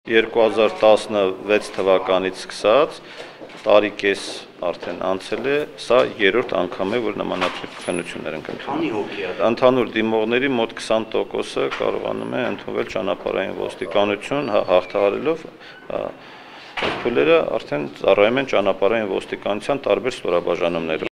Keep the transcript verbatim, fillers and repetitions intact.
երկու հազար տասնվեց թվականից սկսած տարիքես արդեն անցել է, սա երրորդ անգամ է, որ նմանատիպ քննություններ ենք ընդունում։ Ընդհանուր դիմողների մոտ քսան տոկոսը կարողանում է ընդունվել ճանապարհային ոստիկանություն, հաղթահարելով փուլերը արդեն ծառայում են ճանապարհային ոստիկանության տարբեր ստորաբաժանումներում։